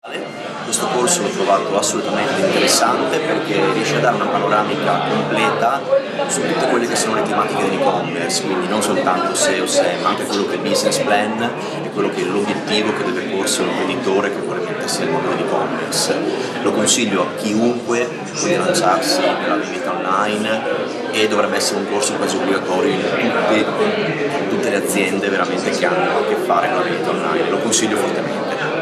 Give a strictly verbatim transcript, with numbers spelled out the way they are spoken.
Questo corso l'ho trovato assolutamente interessante perché riesce a dare una panoramica completa su tutte quelle che sono le tematiche dell'e-commerce, quindi non soltanto S E O, S E M, ma anche quello che è il business plan e quello che è l'obiettivo che deve porsi un imprenditore che vuole mettersi nel mondo dell'e-commerce. Lo consiglio a chiunque voglia lanciarsi nella vendita online e dovrebbe essere un corso quasi obbligatorio in tutte, tutte le aziende veramente che hanno a che fare con la vendita online. Lo consiglio fortemente.